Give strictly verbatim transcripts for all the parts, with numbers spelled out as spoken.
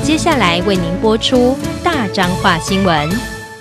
接下来为您播出大彰化新闻。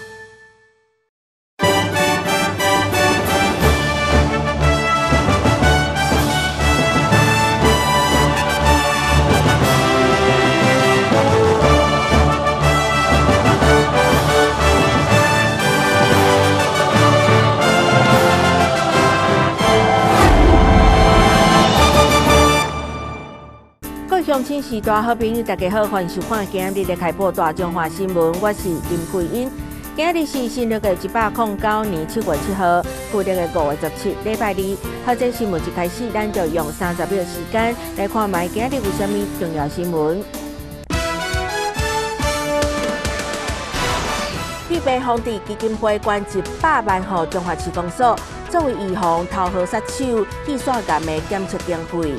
乡亲时代好朋友，大家好，欢迎收看今日的开播大中华新闻，我是林桂英。今日是新历的一百零九年七月七号，旧历的五月十七，礼拜二。好，这新闻一开始，咱就用三十秒时间来看卖今日有啥物重要新闻。预备防治基金会捐一百万予中华市公所，作为预防头号杀手气栓癌的检测经费。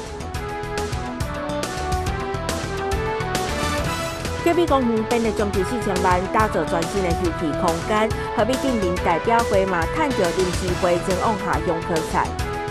德比公园编列将近四千万，打造全新的休憩空间。河北镇民代表会嘛，趁着临时会前往下乡考察。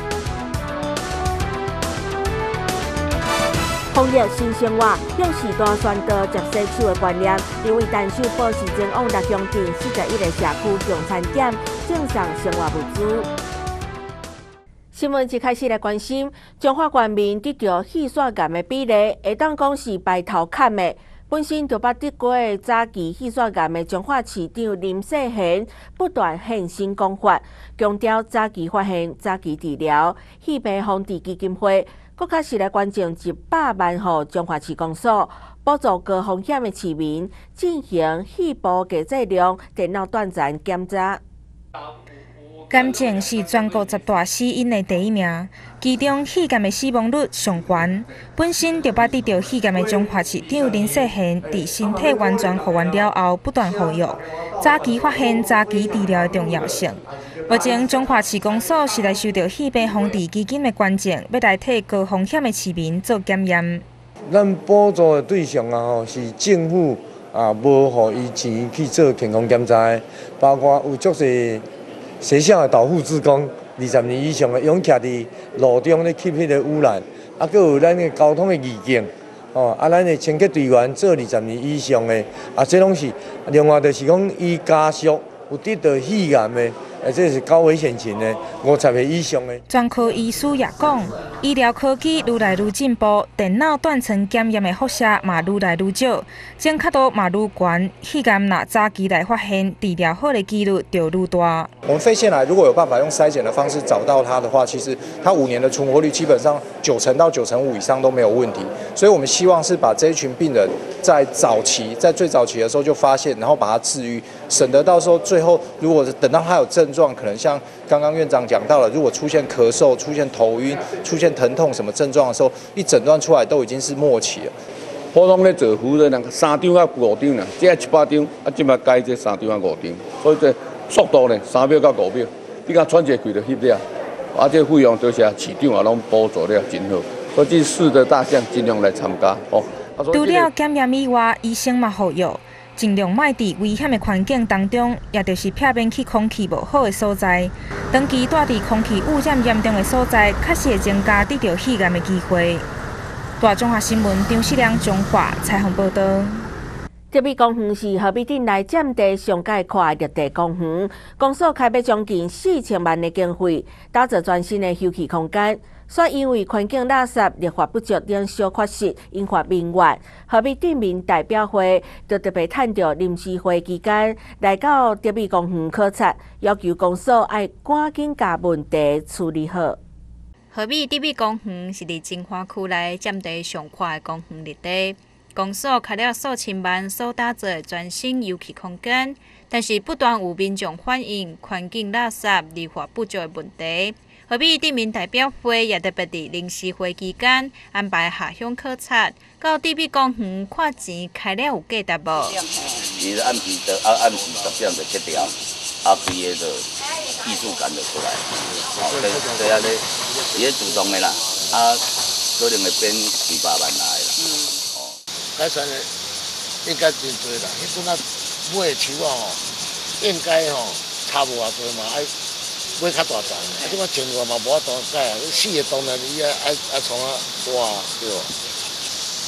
防疫新生活，用时代宣导接洗手的观念，因为单手保持前往六乡镇四十一个社区用餐点，赠送生活物资。新闻一开始来关心，中华全民得到气栓癌的比例，会当讲是排头坎的。本身就捌得过的早期气栓癌的彰化市长林世贤不断现身讲法，强调早期发现、早期治疗。气病防治基金会搁较是来捐赠一百万予彰化市公所，补助高风险的市民进行肺部加剂量电脑断层检查。 癌症是全国十大死因的第一名，其中肺癌的死亡率上悬。本身就捌得到肺癌的彰化市长林世贤，在身体完全复原了后，不断呼吁早期发现、早期治疗的重要性。目前，彰化市公所是来收到肺病防治基金的捐赠，要来替高风险的市民做检验。 咱补助的对象啊，吼是政府啊，无予伊钱去做健康检查的，包括有足侪。学校的导护志工，二十年以上的，用徛伫路中咧吸迄个污染，啊，佮有咱的交通的义警，哦，啊，咱的清洁队员做二十年以上的，啊，这拢是另外就是讲伊家属有得到肺癌的，啊，这是高危险群的，五十岁以上的。 专科医师也讲，医疗科技愈来愈进步，电脑断层检验的辐射嘛愈来愈少，精确度嘛愈悬，肺癌若早期来发现、治疗好的几率就愈大。 我们肺腺癌如果有办法用筛检的方式找到它的话，其实它五年的存活率基本上九成到九成五以上都没有问题。所以我们希望是把这一群病人在早期，在最早期的时候就发现，然后把它治愈，省得到时候最后如果等到他有症状，可能像刚刚院长讲到了，如果出现咳嗽、出现头晕、出现疼痛什么症状的时候，一诊断出来都已经是末期了。 普通咧做符的人三张啊五张啦，这一百张啊，即摆改这三张啊五张，所以这速度呢三秒到五秒，你讲喘一气就翕了，啊这费用都是市长也拢补助了真好，所以这四的大项尽量来参加哦。 除了检验以外，医生嘛呼吁，尽量莫伫危险的环境当中，也就是避免去空气无好的所在。长期待伫空气污染严重的所在，确实会增加得到肺癌的机会。大中华新闻张世良彰化采访报道。 德比公园是河北镇内占地上界宽的绿地公园，公所开卖将近四千万的经费，打造全新的休憩空间。却因为环境垃圾、绿化不足、人手缺失，引发民怨。河北镇民代表会就特别趁着临时会期间来到德比公园考察，要求公所要赶紧把问题处理好。 河北德比公园是伫金华区内占地上宽的公园绿地。公所开了数千万所打造的全新游憩空间，但是不断有民众反映环境垃圾、绿化不足的问题。河北镇民代表会也特别伫临时会期间安排下乡考察，到德比公园看钱开了有价值无？ 伊按时的啊，按时十点就切掉，啊，规个就技术感就出来，哦，这这安尼，伊主动的啦，啊，可能会变几百万来啦。嗯改善的应该真多啦，迄阵啊买的树啊吼，应该吼差无偌多嘛，爱买较大丛。啊，即摆千外嘛无法度改啊，四个当然你爱爱爱从啊挖对无？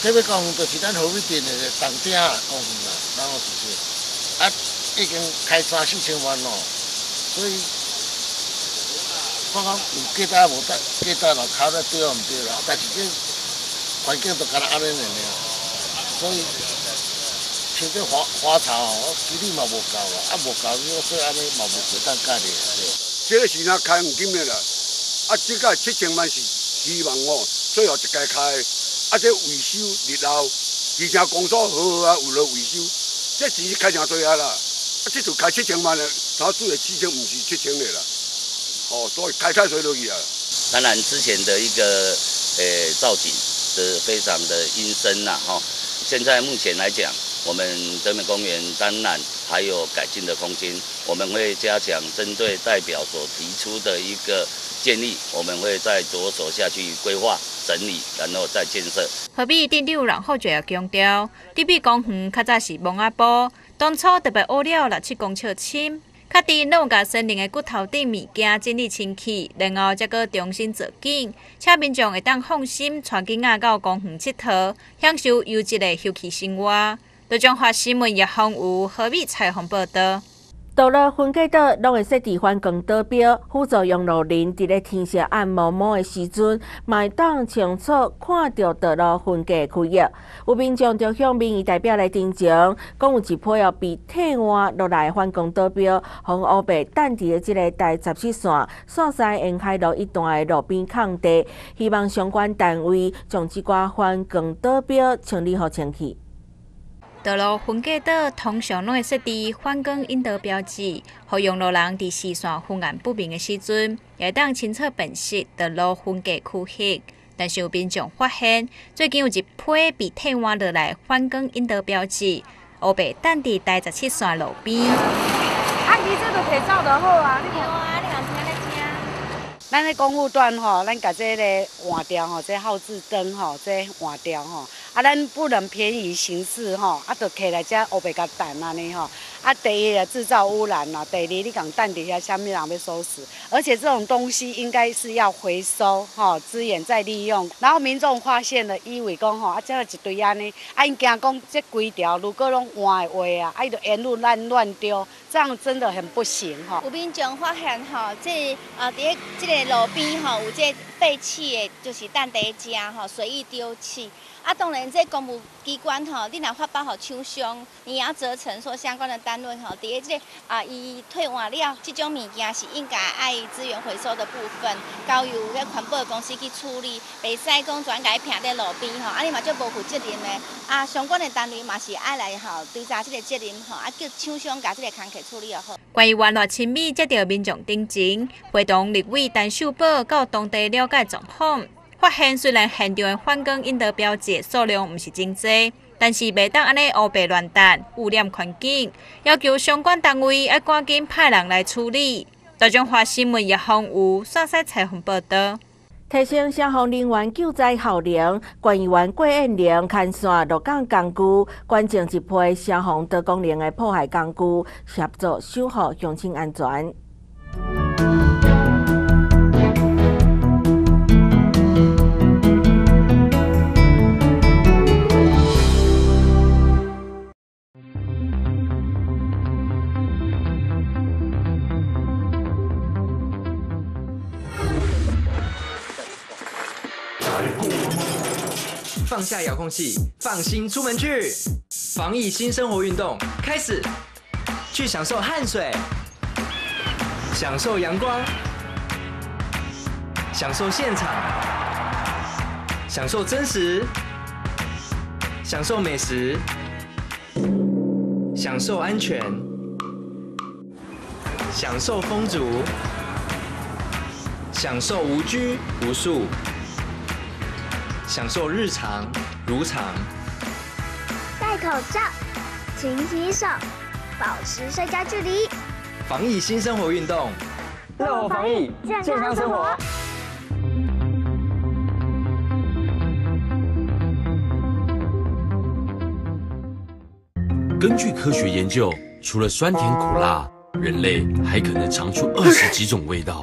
这要公园就是咱河尾镇的东顶公园啦，然后就是啊，已经开三四千万咯，所以看讲有价值无值，价值咯，考得对啊唔对啦，但是这环境都干那安尼尔，所以像这花花草哦，基地嘛无够啦，啊无够，所以安尼嘛无会当解决。 这个是若开唔紧的啦，啊，这个七千万是希望哦，最后一届开。啊！这维修日后，而且工作好好啊，有了维修，这钱是开诚多啊啦。啊，这就开七千万了，他做的七千，不是七千的啦。哦，所以开太水落去啊。 当然，之前的一个呃造景是非常的阴森呐，哈。现在目前来讲，我们德美公园当然还有改进的空间，我们会加强针对代表所提出的一个建议，我们会再着手下去规划。整理，然后再建设。 河尾镇长杨浩爵强调，德美公园较早是蒙阿埔，当初特别挖了六七公尺深，较低拢甲森林的骨头顶物件整理清气，然后再搁重新造景，且民众会当放心带囡仔到公园佚佗，享受优质的休憩生活。台中华新闻叶芳有河尾采访报道。 到了分界岛，拢会设置反光导标，辅助用路人伫咧天色暗蒙蒙的时阵，会当清楚看到道路分界区域。有民众就向民意代表来တင်情，讲有一批哦被替换落来反光导标，互乌白等伫的即个第十七线所在沿海路一段的路边空地，希望相关单位将即寡反光导标清理好清气。 道路分界岛通常拢会设置反光引导标志，互用路人伫视线昏暗不明的时阵，会当清楚辨识道路分界区域。但是有民众发现，最近有一批被替换落来反光引导标志，乌白等伫第十七线路边。 啊，你这都摕走就好啊！你看啊，你若听咧听。咱咧公路段吼，咱甲这个换掉吼，这号志灯吼，这换掉吼。啊，咱不能便宜行事吼，啊，就摕来遮乌白甲等安尼吼。啊，第一制造污染啦，第二你讲等底下下面人要收拾，而且这种东西应该是要回收吼，资源再利用。然后民众发现了，以为讲吼，啊，遮一堆安尼，啊，因惊讲这规条如果拢换的话啊，啊，伊就沿路乱乱丢，这样真的很不行吼。 有民众发现吼，这啊，伫个这个路边吼，有这废弃的，就是等地遮吼，随意丢弃。啊，当然，这公务机关吼，你若发包互厂商，你也要责成说相关的单位吼，伫个这啊，伊退换了，这种物件是应该爱资源回收的部分，交由迄环保公司去处理，袂使讲全家撇在路边吼，啊，你嘛就无负责任的。啊，相关的单位嘛是爱来吼追查这个责任吼，啊，叫厂商甲这个工课处理好。 关于原来亲密接到民众定情，会同立委陈秀宝到当地了解状况。发现虽然现场的反光引导标志数量唔是真多，但是袂当安尼乌白乱đặt，污染环境，要求相关单位要赶紧派人来处理。台中华新闻叶芳有线西采访报道。 提升消防人员救灾效能，关议员郭彦玲牵线鹿港工具，关正一批消防多功能的破坏工具，协助守护乡亲安全。 放下遥控器，放心出门去。防疫新生活运动开始，去享受汗水，享受阳光，享受现场，享受真实，享受美食，享受安全，享受风足，享受无拘无束。享受日常如常， 戴口罩，勤洗手，保持社交距离。 防疫新生活运动，乐活防疫，健康生活。 根据科学研究，除了酸甜苦辣，人类还可能尝出二十几种味道。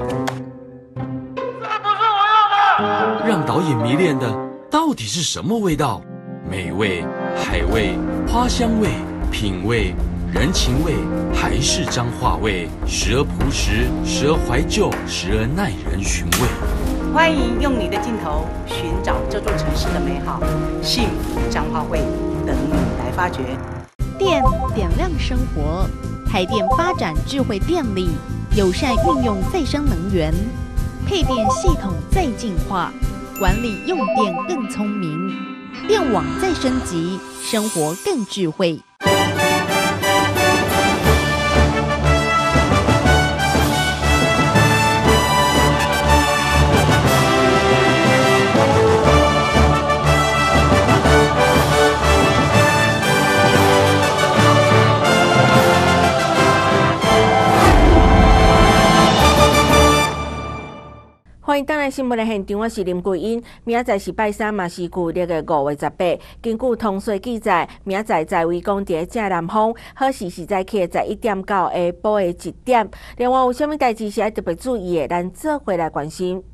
这不是我要的！让导演迷恋的。到底是什么味道？ 美味、海味、花香味、品味、人情味，还是彰化味，时而朴实，时而怀旧，时而耐人寻味。 欢迎用你的镜头寻找这座城市的美好，幸福彰化味等你来发掘。 电点亮生活，台电发展智慧电力，友善运用再生能源，配电系统再进化，管理用电更聪明，电网再升级，生活更智慧。 欢迎登来新闻的现场，我是林桂英。明仔载是拜三，嘛是旧历的五月十八。根据通讯记载，明仔载在位讲伫正南方，好时是在起十一点到下晡的一点。另外有啥物代志是要特别注意的，咱做回来关心。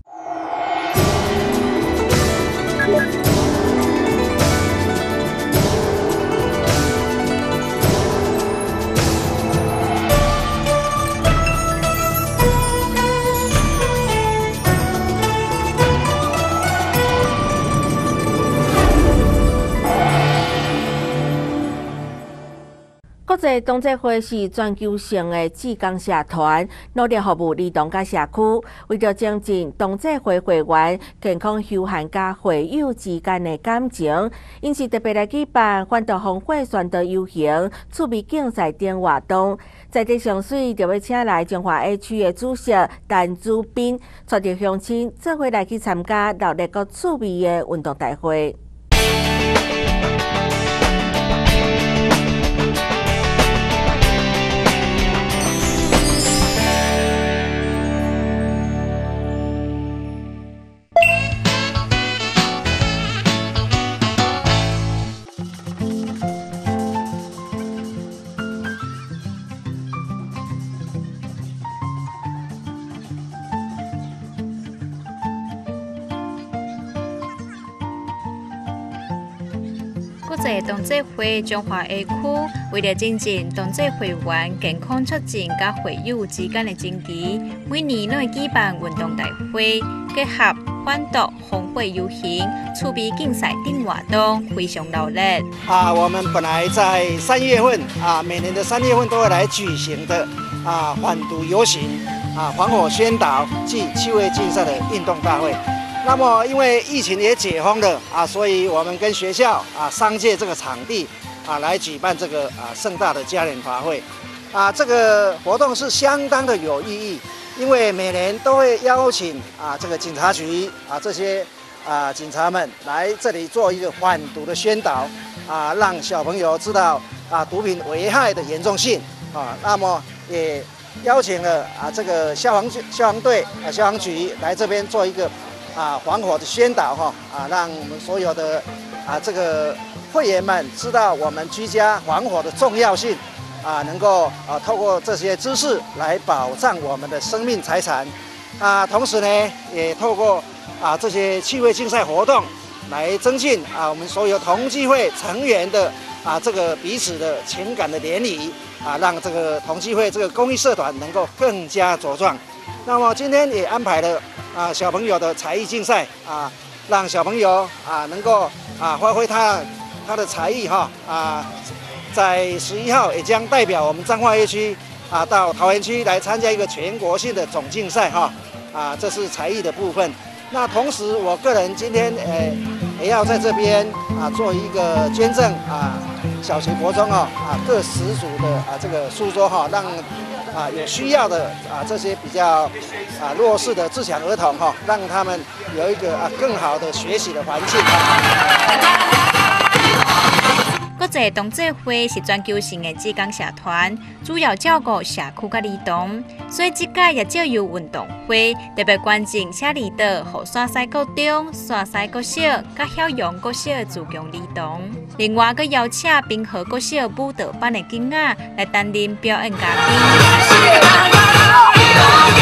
国际同济会是全球性的志工社团，努力服务儿童甲社区，为着增进同济会会员健康休闲甲会友之间的感情，因此特别来举办欢度风火、宣导游行、趣味竞赛等活动。在地上水就要请来中华 A 区的主席陈祖斌，带着乡亲做伙来去参加热烈个趣味的运动大会。 国际同济会中华 A 区为了增进同济会员健康促进甲会友之间的情谊，每年都会举办运动大会，结合欢度、风火游行、趣味竞赛等活动，非常热烈。 啊，我们本来在三月份啊，每年的三月份都会来举行的啊反毒游行、啊防火宣导暨趣味竞赛的运动大会。那么，因为疫情也解封了啊，所以我们跟学校啊商借这个场地啊来举办这个啊盛大的嘉年华会啊。这个活动是相当的有意义，因为每年都会邀请啊这个警察局啊这些啊警察们来这里做一个反毒的宣导啊，让小朋友知道啊毒品危害的严重性啊。那么也邀请了啊这个消防局、消防队啊消防局来这边做一个。啊，防火的宣导哈啊，让我们所有的啊这个会员们知道我们居家防火的重要性啊，能够啊透过这些知识来保障我们的生命财产啊，同时呢也透过啊这些趣味竞赛活动来增进啊我们所有同济会成员的啊这个彼此的情感的联谊啊，让这个同济会这个公益社团能够更加茁壮。那么今天也安排了啊小朋友的才艺竞赛啊，让小朋友啊能够啊发挥他他的才艺哈啊，在十一号也将代表我们彰化A区啊到桃园区来参加一个全国性的总竞赛哈啊，这是才艺的部分。那同时我个人今天呃也要在这边啊做一个捐赠啊，小学国中啊啊各十组的啊这个书桌哈，让啊，有需要的啊，这些比较啊弱势的自强儿童哈，让他们有一个啊更好的学习的环境。 国际同济会是全球性的志工社团，主要照顾社区甲儿童，所以这届也借由运动会，特别关注写儿童和山西国中、山西国小、甲晓阳国小的自强儿童。另外，佮邀请滨河国小舞蹈班的囡仔来担任表演嘉宾。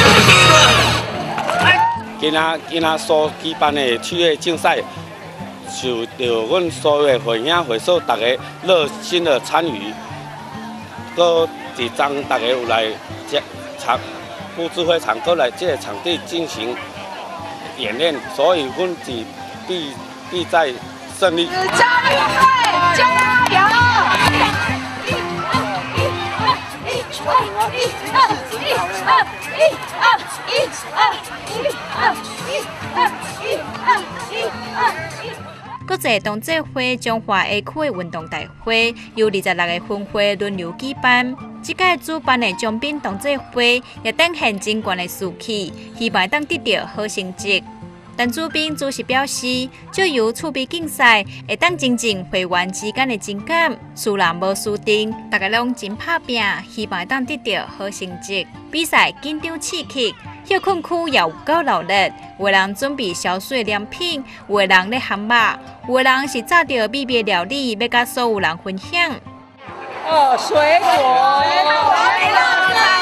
今仔今仔所举办的趣味竞赛， 受到阮所有的会兄会所大家热心的参与，搁一张大家有来这场布置会场，搁来这个场地进行演练，所以阮是必必在胜利。 加油队，加油！ 各个同济会中华 A 区的运动大会由二十六个分会轮流举办。这届主办的奖品同济会也展现真悬的士气，希望当得到好成绩。但主编主席表示，借由储备竞赛，会当增进会员之间的情感，输人无输定，大家拢真拍拼，希望当得到好成绩。比赛紧张刺激，休困区也有够努力，有的人准备消水良品，有的人咧烘肉，有的人是炸着美味料理，要甲所有人分享。 哦，水果，水果，水果。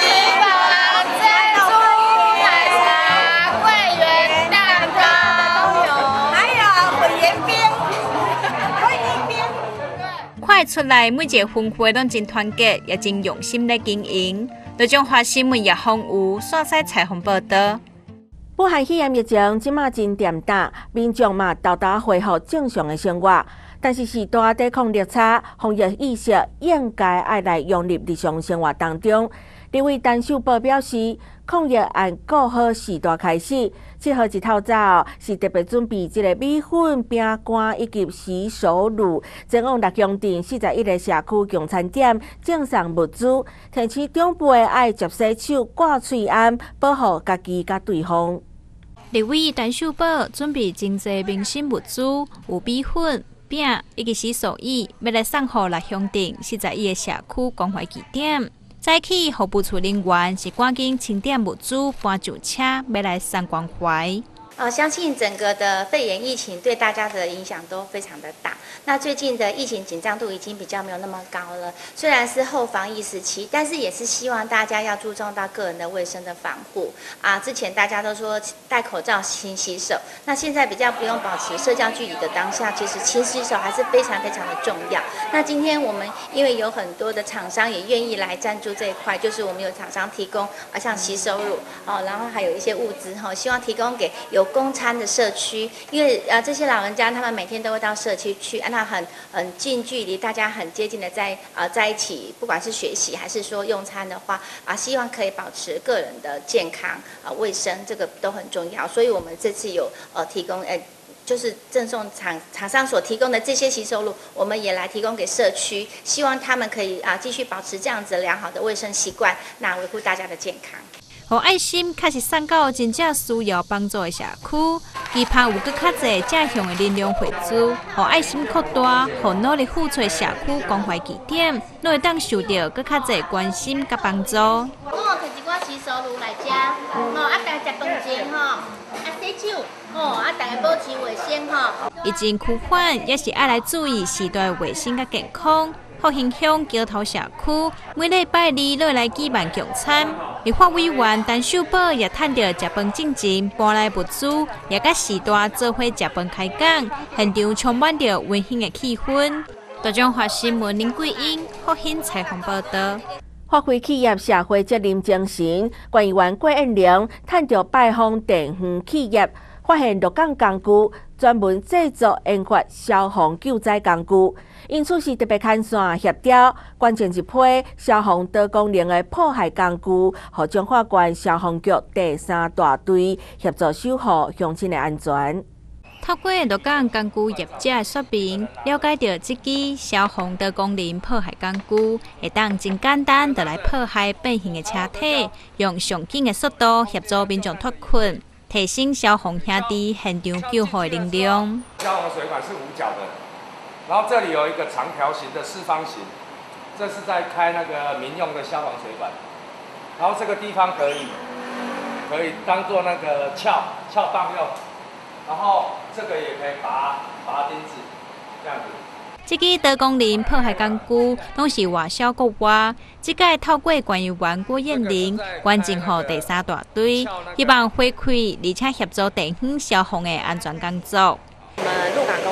看出来，每一个分会拢真团结，也真用心来经营。台中华新闻叶phong有线西采访报道。 武汉肺炎疫情即马真严重，民众嘛豆豆恢复正常的生活，但是时代抵抗力差，防疫意识应该爱来融入日常生活当中。立委陈秀波表示，抗疫按过好时代开始，七号一透早是特别准备这个米粉、饼干以及洗手乳，前往六乡镇四十一个社区共餐点赠送物资，提醒长辈爱接洗手、挂喙安，保护家己甲对方。 立委陈秀波准备真济民生物资，有米粉、饼以及洗手液，要来送予六乡镇四十一个社区关怀据点。早起，服务处人员是赶紧清点物资，搬救车，要来送关怀。 呃，相信整个的肺炎疫情对大家的影响都非常的大。那最近的疫情紧张度已经比较没有那么高了，虽然是后防疫时期，但是也是希望大家要注重到个人的卫生的防护啊。之前大家都说戴口罩、勤洗手，那现在比较不用保持社交距离的当下，其实勤洗手还是非常非常的重要。那今天我们因为有很多的厂商也愿意来赞助这一块，就是我们有厂商提供啊，像洗手乳哦，然后还有一些物资哈、哦，希望提供给有供餐的社区，因为呃这些老人家他们每天都会到社区去，让他很很近距离，大家很接近的在呃在一起，不管是学习还是说用餐的话啊，希望可以保持个人的健康啊卫生，这个都很重要。所以我们这次有呃提供呃。就是赠送厂厂商所提供的这些洗手乳，我们也来提供给社区，希望他们可以啊继续保持这样子良好的卫生习惯，那维护大家的健康。 互爱心确实送到真正需要帮助的社区，期盼有更较侪正向的能量汇聚，互爱心扩大，互努力付出的社区关怀据点，拢会当受到更较侪关心甲帮助。 我摕一罐洗手乳来食，哦，啊，大家食饭前吼，啊洗手，哦，啊，大家保持卫生吼。 疫情趋缓，也是爱来注意时代的卫生甲健康。福兴乡桥头社区每礼拜二落来举办共餐，立法委员陈秀波也趁着食饭进前搬来物资，也甲时代做伙食饭开讲，现场充满着温馨的气氛。台中华新闻林桂英、福兴采访报道。 发挥企业社会责任精神，官员郭彦良趁着拜访电园企业，发现鹿港工具专门制作研发消防救灾工具，因此是特别牵线协调，关键一批消防多功能的破坏工具，和中华县消防局第三大队协助守护乡亲的安全。 透过鹿港工具业者的说明，了解到这支消防多功能破坏工具会当真简单就来破坏变形的车体，用上紧的速度协助民众脱困，提升消防兄弟现场救护的能量。 消防水管是五角的，然后这里有一个长条形的四方形，这是在开那个民用的消防水管，然后这个地方可以可以当做那个撬撬棒用。然后这个也可以拔拔钉子，这样子。 这支多功能破坏工具拢是外销国外，这届透过管理员郭彦玲，关进予第三大队，希望回馈而且协助地方消防的安全工作。 我们鹿港工具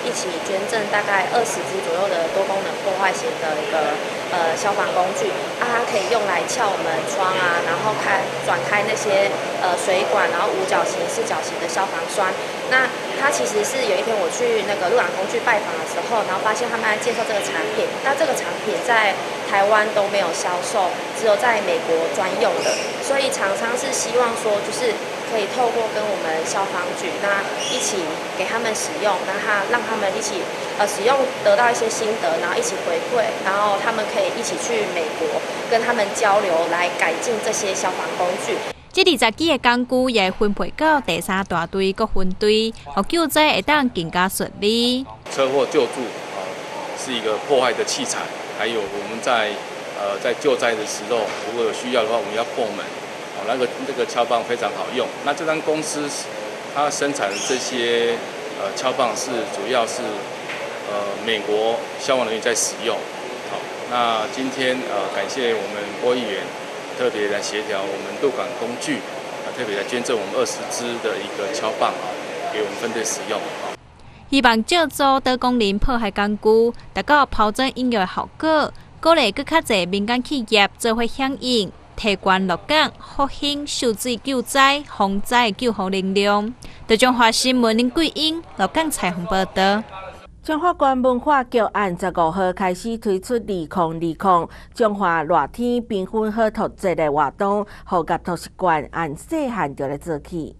一起捐赠大概二十支左右的多功能破坏型的一个呃消防工具，啊，它可以用来撬门窗啊，然后开转开那些呃水管，然后五角形、四角形的消防栓。那它其实是有一天我去那个陆港工具拜访的时候，然后发现他们在介绍这个产品，那这个产品在台湾都没有销售，只有在美国专用的，所以厂商是希望说就是。可以透过跟我们消防局那一起给他们使用，那他让他们一起呃使用得到一些心得，然后一起回馈，然后他们可以一起去美国跟他们交流，来改进这些消防工具。 这二十几个工具也分配到第三大队各分队，互救灾会当更加顺利。 车祸救助啊、呃、是一个破坏的器材，还有我们在呃在救灾的时候，如果有需要的话，我们要破门。哦，那个那个敲棒非常好用。那这张公司它生产的这些呃敲棒是主要是呃美国消防人员在使用。好，那今天呃感谢我们郭议员特别来协调我们鹿港工具啊、呃、特别来捐赠我们二十支的一个敲棒啊，给我们分队使用。 希望借助多功能破坏工具，达到抛砖引玉的效果，鼓励更较侪民间企业做伙响应。提悬鹿港复兴受水救灾、防灾救护能量。在中华新闻林桂英鹿港采访报道。 中华县文化局按十五号开始推出二空二空中华热天缤纷好图节的活动，互甲图书馆按细汉就来做起。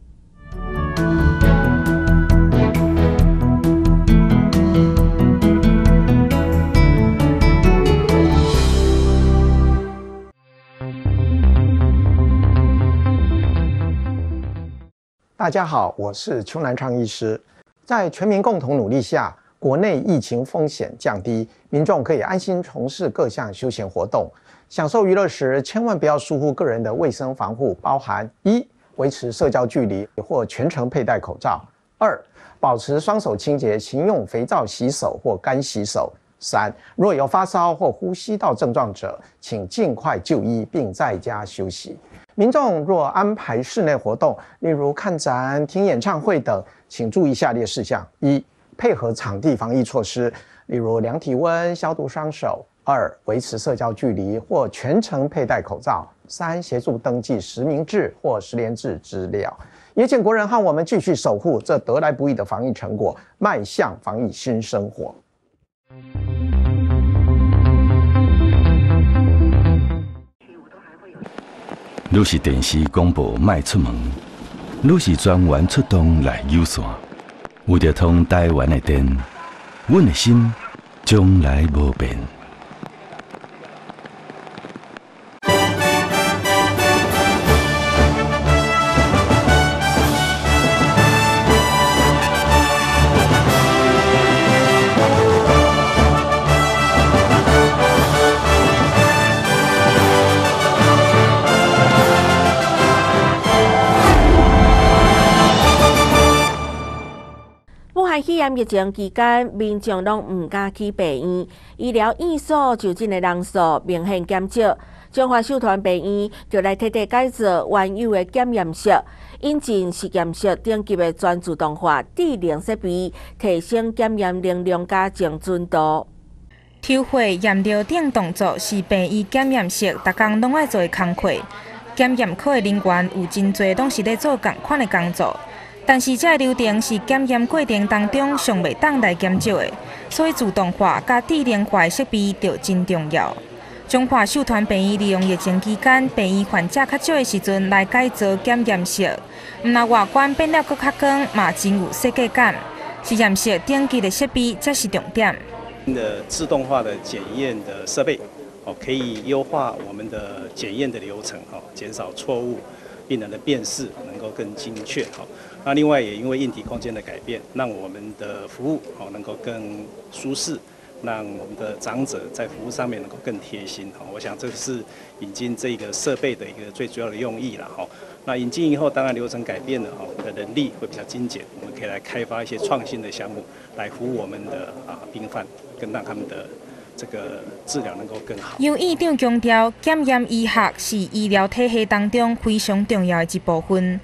大家好，我是邱南昌医师。在全民共同努力下，国内疫情风险降低，民众可以安心从事各项休闲活动。享受娱乐时，千万不要疏忽个人的卫生防护，包含一、维持社交距离或全程佩戴口罩；二、保持双手清洁，勤用肥皂洗手或干洗手；三、若有发烧或呼吸道症状者，请尽快就医并在家休息。民众若安排室内活动，例如看展、听演唱会等，请注意下列事项：一、配合场地防疫措施，例如量体温、消毒双手；二、维持社交距离或全程佩戴口罩；三、协助登记实名制或实联制资料。也请国人和我们继续守护这得来不易的防疫成果，迈向防疫新生活。 你是电视广播卖出门，你是专员出动来友善，为着通台湾的电，阮的心从来无变。 肺炎疫情期间，民众拢唔敢去病院，医疗院所就诊的人数明显减少。中华寿团病院就来彻底改造原有的检验室，引进实验室顶级的全自动化智能设备，提升检验能量加精准度。 抽血验尿等动作是病院检验室逐工拢爱做的工课，检验科的人员有真侪拢是咧做同款的工作。但是这流程是检验过程当中尚未当来减少的，所以自动化加智能化的设备就真重要。中华寿团病院利用疫情期间病院患者较少的时阵来改造检验室，毋但外观变了佫较光，嘛真有设计感。实验室顶级的设备才是重点。 的自动化的检验的设备，哦，可以优化我们的检验的流程，哦，减少错误，病人的辨识能够更精确，哦。那另外也因为硬体空间的改变，让我们的服务哦能够更舒适，让我们的长者在服务上面能够更贴心。哈，我想这是引进这个设备的一个最主要的用意了。哈，那引进以后，当然流程改变了，哈，我们的人力会比较精简，我们可以来开发一些创新的项目，来服务我们的啊病患，更让他们的这个治疗能够更好。 由院长强调，检验医学是医疗体系当中非常重要的一部分。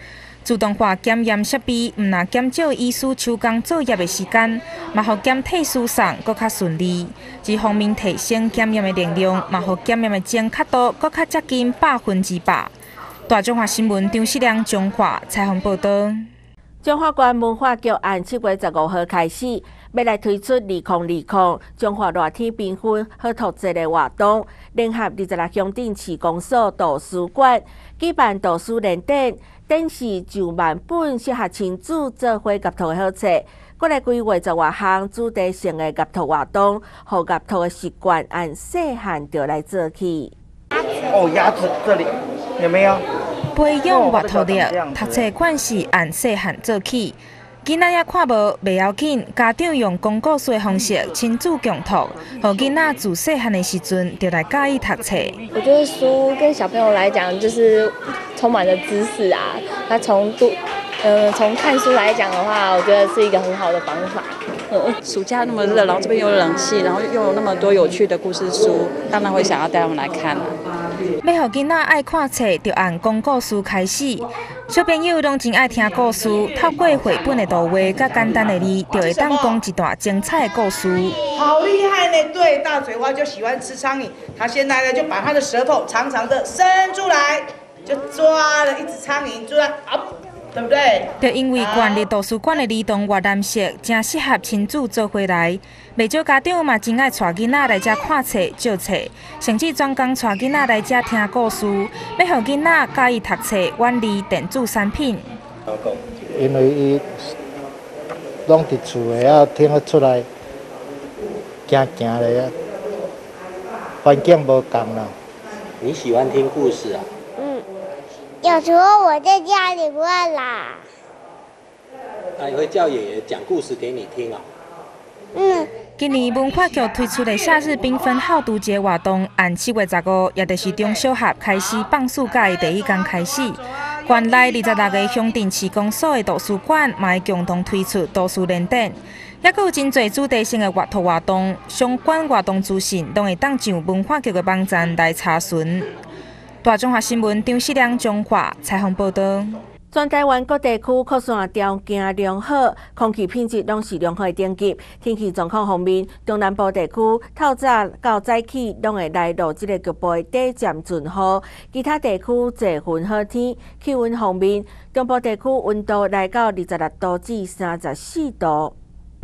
自动化检验设备毋但减少医师手工作业的时间，嘛互检体输送搁较顺利。一方面提升检验的能量，嘛互检验的精确度搁较接近百分之百。大中华新闻张世良中华采访报道。 中华县文化局按七月十五号开始，要来推出二空二空中华热天缤纷好读节的活动，联合二十六乡镇市公所图书馆举办图书联展，展示上万本适合亲子做伙阅读的好册。过来规划十外项主题性的阅读活动，互阅读的习惯按细汉就来做起。 哦，鸭子这里有没有？ 培养阅读力，读册惯势按细汉做起。囡仔也看无袂要紧，家长用讲故事的方式亲子共读，互囡仔自细汉的时阵就来介意读册。 我觉得书跟小朋友来讲，就是充满了知识啊。那从读，嗯、呃，从看书来讲的话，我觉得是一个很好的方法。嗯， 暑假那么热，然后这边有冷气，然后又有那么多有趣的故事书，当然会想要带他们来看了。 要互囡仔爱看册，就按讲故事开始。小朋友拢真爱听故事，透过绘本的图画甲简单的字，就会当讲一段精彩的故事。 好厉害呢！对，大嘴蛙就喜欢吃苍蝇，它现在呢就把它的舌头长长的伸出来，就抓了一只苍蝇，抓啊，对不对？ 就因为县立图书馆的儿童阅览室真适合亲子做伙来，袂少家长嘛真爱带囡仔来遮看册、借册，甚至专工带囡仔来遮听故事，要互囡仔介意读册，远离电子产品。 因为伊拢伫厝的啊，听得出来，行行的啊，环境无共啦。 你喜欢听故事啊？ 嗯，有时候我在家里会啦。 那你会叫爷爷讲故事给你听啊？ 嗯。 今年文化局推出的夏日缤纷好读节活动，按七月十五，也就是中小学开始放暑假的第一天开始，县内二十六个乡镇市公所的图书馆嘛会共同推出图书联展，也佫有真侪主题性的阅读活动，相关活动资讯都会当上文化局的网站来查询。大中华新闻张世良中华采访报道。 全台湾各地区扩散条件良好，空气品质拢是良好的等级。天气状况方面，中南部地区透早到早起拢会来到这个局部的低渐阵雨，其他地区侪云好天。气温方面，中部地区温度来到二十六度至三十四度。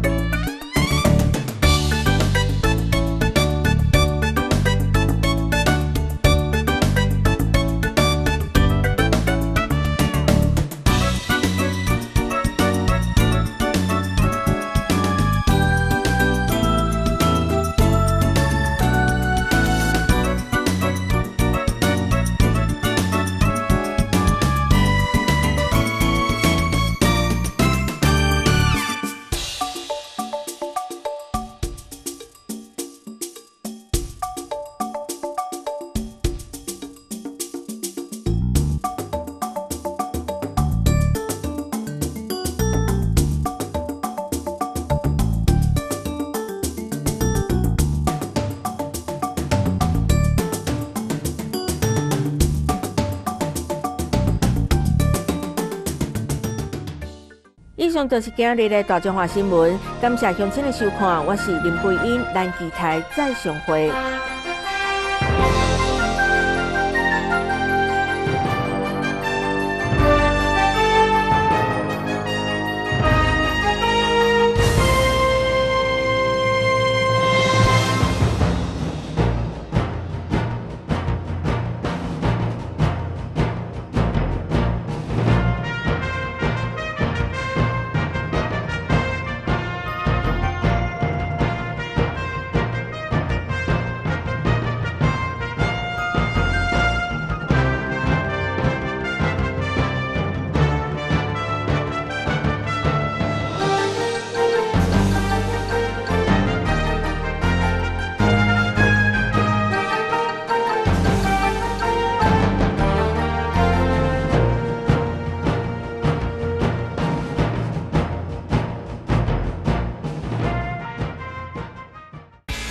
以上就是今日的大中华新闻，感谢乡亲的收看，我是林桂英，咱期待再相会。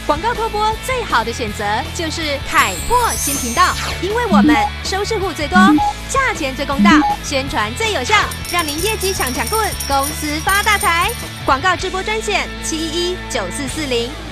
广告拖播最好的选择就是凯擘新频道，因为我们收视户最多，价钱最公道，宣传最有效，让您业绩抢抢棍，公司发大财。广告直播专线七一一九四四零。